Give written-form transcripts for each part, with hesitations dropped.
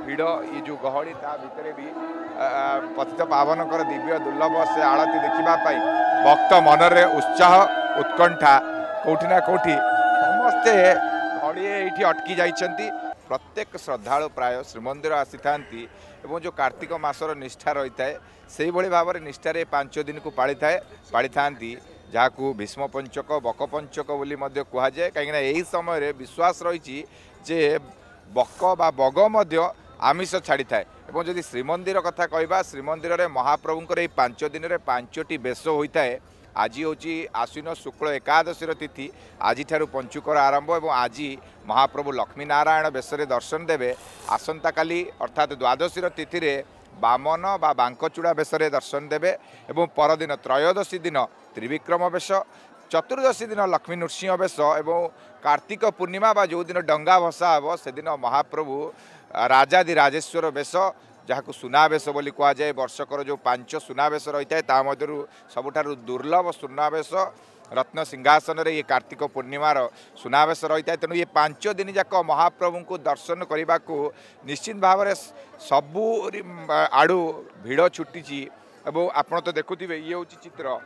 भिड़ ये जो गहली ता भितर भी पतित पावनकर दिव्य दुर्लभ से आरती देखापी भक्त मनरे उत्साह उत्कंठा कौटिना कौटि समस्ते घड़िए ये अटकी जाइछंती। प्रत्येक श्रद्धालु प्राय श्रीमंदिर आसी था जो कार्तिक मासर निष्ठा रही है से भाई भाव में निष्ठार 5 दिन को पाली था जहाँ को भीष्म पंचक बक पंचक बोली कहुए कहीं यही समय विश्वास रही जे बक बा बग आमिष छाड़ी थाए। जदि श्रीमंदिर कथा कहवा श्रीमंदिर में महाप्रभुंर ये 5 दिन में 5टी बेश होता है। आज हूँ आश्विन शुक्ल एकादशी तिथि आज पंचुकर आरंभ और आज महाप्रभु लक्ष्मी नारायण बेश दर्शन देवे। आसंता काली अर्थात द्वादशी तिथि रे बामन बा बांकचूड़ा बेश दर्शन देवे और परदिन त्रयोदशी दिन त्रिविक्रम बेश चतुर्दशी दिन लक्ष्मी नृसिंह बेश और कार्तिक पूर्णिमा बा जो दिन डंगा भसा हे से दिन महाप्रभु राजादि राजेश्वर बेश जहाँ को सुनावेश बोली कहुए। वर्षकर जो 5 सुनावेश रही है तामध्य सबुठारु दुर्लभ सुनावेश रत्न सिंहासन रे ये कार्तिक पूर्णिमार सुनावेश रही है। तेणु ये 5 दिन जाक महाप्रभु को दर्शन करने को निश्चित भाव में सबू आड़ू भिड़ छुटी। आपड़ तो देखुवे ये हूँ चित्र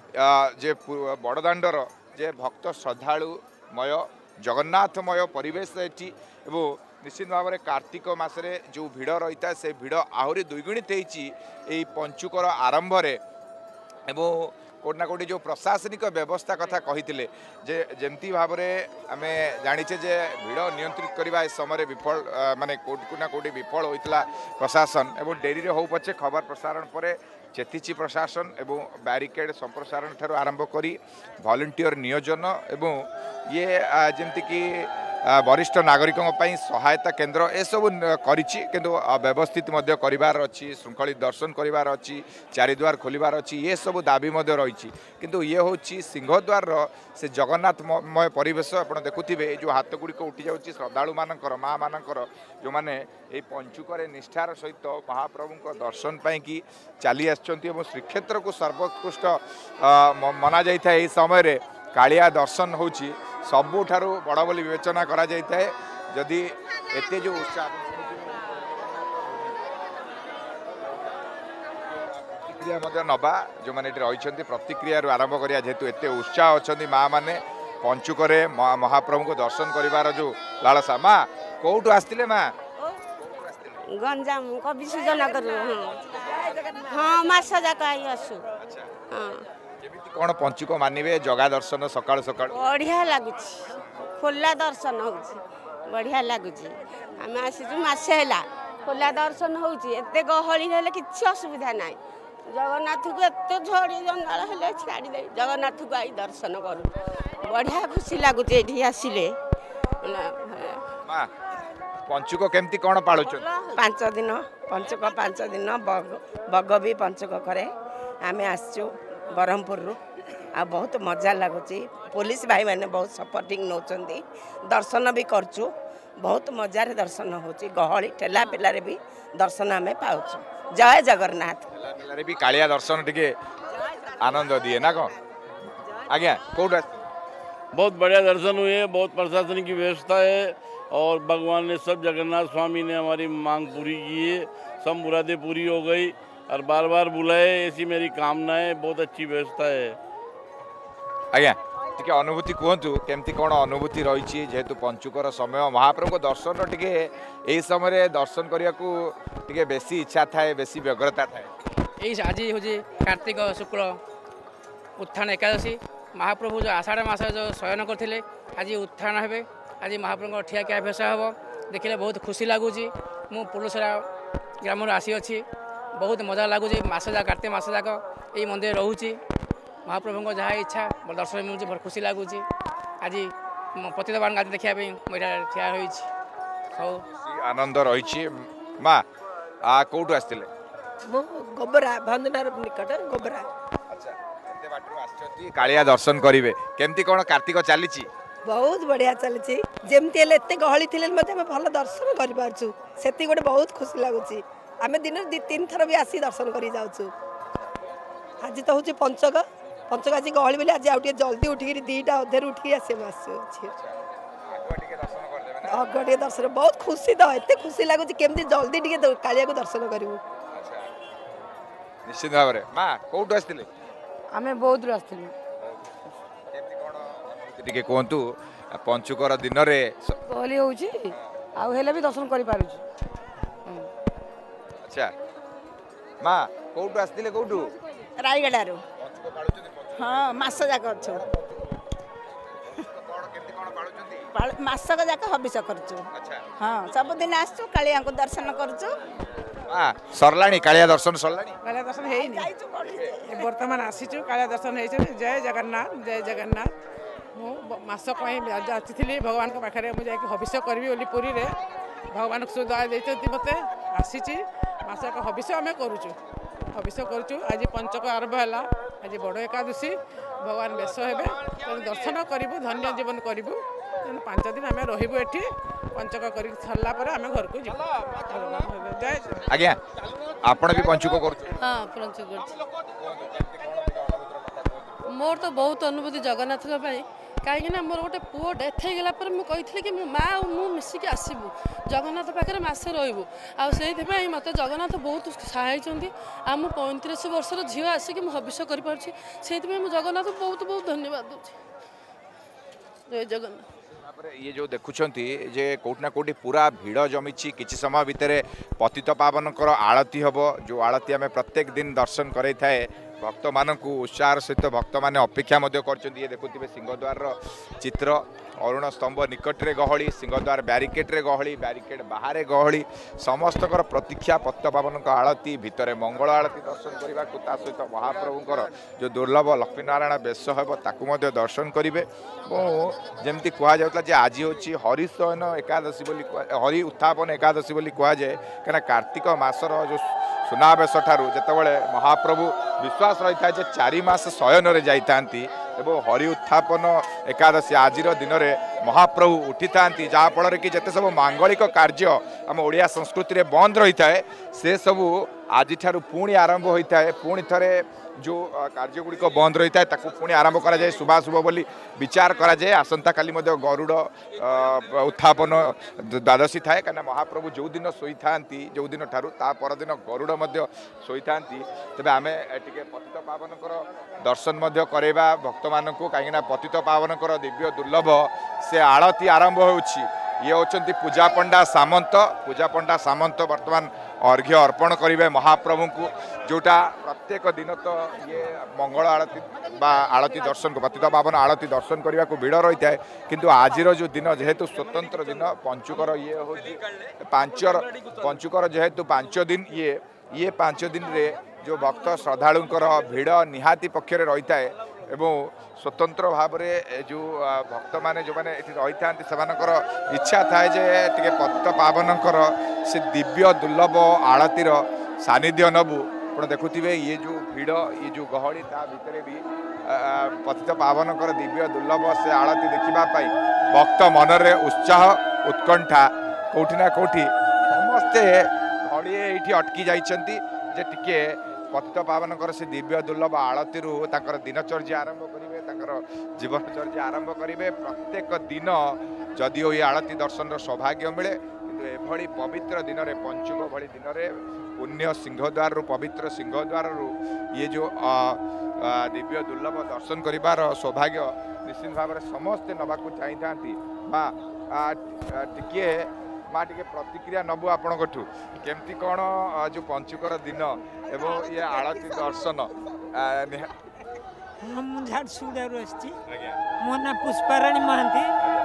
जे बड़दाण्डर जे भक्त श्रद्धालुमय जगन्नाथमय परिवेश एटी निश्चित भाव में कार्तिक मासरे जो भिड़ रही है से भिड़ आहरी द्विगुणित होती पंचुकर आरंभ एवं कोटना कोटी जो प्रशासनिक व्यवस्था कथा कही जमती भाव में आम जाचे जे भिड़ नियंत्रित करने समय विफल माने कोटना कोटी विफल होता प्रशासन एवं डेरी हो पछे खबर प्रसारण पर चेतीची प्रशासन एवं बैरिकेड संप्रसारण ठार आरंभ करी वॉलंटियर नियोजन एवं ये जमती कि वरिष्ठ नागरिकों सहायता केन्द्र ए सब किंतु व्यवस्थित करार अच्छी श्रृंखलित दर्शन करार अच्छी चारिद्वार खोलिबार अच्छी ये सब दाबी रही किंतु ये हूँ सिंहद्वार से जगन्नाथमय परिवेश आप देखुवे जो हाथ गुड़िक उठी जाऊँगी श्रद्धालु मानकर माँ मानकर जो मैंने ये पंचुकर निष्ठार सहित महाप्रभु दर्शन पाई चली आसुँच श्रीक्षेत्र को सर्वोत्कृष्ट मना जाए। यह समय कालिया दर्शन होची सबुठारु बड़ बोली विवेचना करा जाता है। जदि एते जो उत्साह प्रतिक्रिया नवा जो मैंने रही प्रतिक्रिया आरंभ करिया जेहेतु एते उत्साह अच्छा माँ मैंने पंचुकरे महाप्रभु को दर्शन करिवार जो लालसा। माँ कौटू आसते माँ गंजाम कवि सुजनगर हाँ मास जाक आसु कौन पंचुक मानवे जगा दर्शन सकाल सकाल बढ़िया लगुच खोला दर्शन हो बढ़िया लगुच आम आसीचु मसे है खोला दर्शन होते गहली हेल्ले कि असुविधा ना जगन्नाथ को एत झड़ी जंजाल हेल्ले छाड़ी जगन्नाथ को आई दर्शन करूँ बढ़िया खुशी लगुच ये आसिले। पंचुक केमती कौन पालुच 5 दिन पंचक 5 दिन बग भी पंचक करे आम आसचु ब्रह्मपुर आ बहुत मजा लगुच। पुलिस भाई मैंने बहुत सपोर्टिंग नौकरी दर्शन भी करचु बहुत मजार दर्शन होची गहली ठेला पेलारे भी दर्शन आम पाउछु। जय जगन्नाथ भी कालिया दर्शन टिके आनंद दिए ना कौन आज्ञा कौट बहुत बढ़िया दर्शन हुए बहुत प्रशासन की व्यवस्था है और भगवान ने सब जगन्नाथ स्वामी ने हमारी मांग पूरी की है सब मुरादें पूरी हो गई और बार बार बुलाए ऐसी मेरी कामना है। बहुत अच्छी व्यवस्था है। आज्ञा टी अनुभूति कहतु केमती कौन अनुभूति रही जेहेतु पंचुकर समय महाप्रभु दर्शन टे यही समय दर्शन करने को बेसी इच्छा थाए बेसी व्यग्रता थाए। आज हूँ कार्तिक शुक्ल उत्थान एकादशी महाप्रभु जो आषाढ़ मास जो शयन करते आज उत्थान हे आज महाप्रभु ठिया क्या भेष हे देखिले बहुत खुशी लगुच। मु पुलसरा ग्राम आसी अच्छी बहुत मजा लगुच मस जाक कार्तिक मस जाक ये मंदिर रोचे महाप्रभु जहाँ इच्छा दर्शन मिलूँ बहुत खुशी लगुच। आज पतितपावन गादी देखापी मुझे ठिया हो आनंद रही। माँ कौटू आसते गोबरा भंजनार निकट गोबरा कालिया दर्शन करेंगे केमती कौन कार्तिक चली बहुत बढ़िया चलती जमती एत गहली थे भल दर्शन कर गोटे बहुत खुशी लगुच। आम दिन 2-3 थर भी आसी दर्शन कर जाऊँ। आज तो हूँ पंचक पंचक आज गहली बोली आज आउ जल्दी उठिक 2टा अधे उठिक आस अगड़े दर्शन बहुत खुशी तो एत खुशी लगुच केमती जल्दी टे कालिया को दर्शन करूँ निश्चित भाव में माँ कौटू आसते आम बहुत आसलु टिके कहतु पंचुकर दिन में गहली होले भी दर्शन कर अच्छा माँ कौटू आसते कौटू रायगड़ू हाँ मस जाक अच्छु मासक जाक हबिष करचु हाँ सबुदिन आसचु कालिया को दर्शन करचु सरलाणी कालिया दर्शन सरलाणी कालिया दर्शन है बर्तमान आसीचु कालिया दर्शन है जय जगन्नाथ जय जगन्नाथ मास आसी भगवान पाखे मुझे हबिष करी बोली पुरी रे भगवान सुदया देते मत आसी मासक हबिष आम करुचु हबिष करुचु आज पंचक आरंभ है आज बड़ एकादशी भगवान बेश हे दर्शन करूँ धन्य जीवन करूँ 5 दिन आम रही पंचक कर सारा आम घर को जय आज्ञा आपण भी पंचुक कर हाँ पंचुक मोर तो बहुत अनुभूति जगन्नाथ कहीं मोर गोटे पुओ डेथ हो गला मुझे कि मो माँ और मुझे मिसिक आसबू जगन्नाथ पाखे मसे रही आई मत जगन्नाथ बहुत सहाय आ मु 35 वर्षर झी आसिक हबिष कर जगन्नाथ बहुत बहुत धन्यवाद दूसरी जय जगन्नाथ ये जो देखुंट जे कोटना कोटी पूरा भिड़ जमी किसी समय भितर पतित पावन आलती हम जो आलती आम प्रत्येक दिन दर्शन कराई थाए भक्त मानक उत्साह सहित भक्त मैंने अपेक्षा कर देखुवे सिंहद्वार चित्र अरुण स्तंभ निकटरे गहली सिंहद्वार ब्यारिकेड्रे गहली ब्यारिकेड बाहर गहली समस्त प्रतीक्षा पतित पावन आलती भितर मंगल आलती दर्शन करने को सहित महाप्रभुंर जो दुर्लभ लक्ष्मीनारायण बेश हो दर्शन करेंगे जमती कहुला आज हूँ हरिशयन एकादशी हरि उत्थापन एकादशी कहुए कहीं कार्तिक मासर जो सुनावेश ठारू जितेबाला महाप्रभु विश्वास रही था 4 मास शयन जाता एवं हरि उत्थापन एकादशी आज दिन में महाप्रभु उठी था जहाँफल कि जिते सब मांगलिक कार्य आम ओडिया संस्कृति में बंद रही है से सबू आज पुणी आरंभ होता है पुणी थे जो कार्यगुड़िक बंद रही है पुणी आरंभ कराए शुभाशुभ बोली विचार कराए आसंता काली गरुड़ उत्थापन द्वादशी थाए कहीं महाप्रभु जो दिन शोई था जो दिन ठारू ता परदिन गरुड़ शोई था तेज आम टे पतित पावन दर्शन करवा भक्त मानक कहीं पतित पावन दिव्य दुर्लभ से आलती आरंभ हो ये होचंती पूजा पंडा सामंत वर्तमान अर्घ्य अर्पण करेंगे महाप्रभु को जोटा प्रत्येक दिन तो ये मंगल आलती आलती दर्शन पतित पावन आलती दर्शन करने को भिड़ रही है किंतु आज जो दिन जेहेतु स्वतंत्र दिन पंचुकर ये हो पंचुकर जेहेतु 5 दिन ये 5 दिन रे जो भक्त श्रद्धालुंकर भिड़ निहाती पक्षरे रही है एवं स्वतंत्र भाव में जो भक्त मैंने जो मैंने रही था इच्छा थाए जे टे पतित पावनकर से दिव्य दुर्लभ आलतीर सानिध्य नबू आप देखुवे ये जो भिड़ ये जो गहली ता भितर भी पतित पावनकर दिव्य दुर्लभ से आलती देखापी भक्त मनरे उत्साह उत्कंठा कौटिना कौटि समस्ते घड़िए ये अटकी जाइछंती जे टिके पतित पावनकर से दिव्य दुर्लभ आलती दिनचर्या आरंभ करेंगे जीवनचर्या आरंभ करेंगे प्रत्येक दिन जदिओ ये आलती दर्शन सौभाग्य मिले किंतु एभली पवित्र दिन में पंचुक भली दिन में पुण्य सिंहद्वार पवित्र सिंहद्वार ये जो दिव्य दुर्लभ दर्शन करिबार सौभाग्य निश्चित भाव में समस्ते नबाकू चाही थांती माँ टिके माँ टे प्रतिक्रिया नबू आपठू केमती कौन जो पंचुकर दिन एवं ये आलती दर्शन झारसुगुड़ा मो ना पुष्पाराणी महांती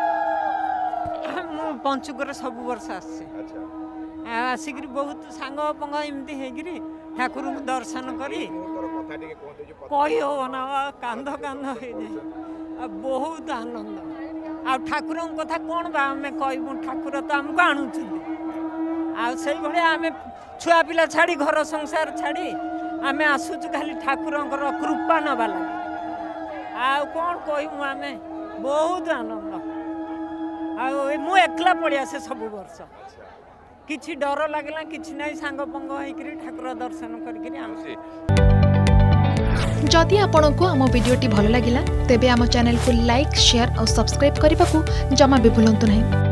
पंचुकर सब वर्ष आसिक बहुत सांग पंग एमती ठाकुर दर्शन करी कही होना कांध कांध हो बहुत आनंद आ ठाकुर कथा कौन बा आम कहूँ ठाकुर तो आमको आणुं आम छुआ पिला छाड़ी घर संसार छाड़ी आम आसुचु खाली ठाकुर कृपा नवा लगे आ कौन कहूँ आम बहुत आनंद मु एकला पड़िया से सब वर्ष किछि डर लगला किछि नहीं सांग पंग होइकरी ठाकुर दर्शन करके जदि आपंक आम भिडी भल लगा तेब आम चैनल को लाइक शेयर और सब्सक्राइब करने को जमा भी भूलु नहीं।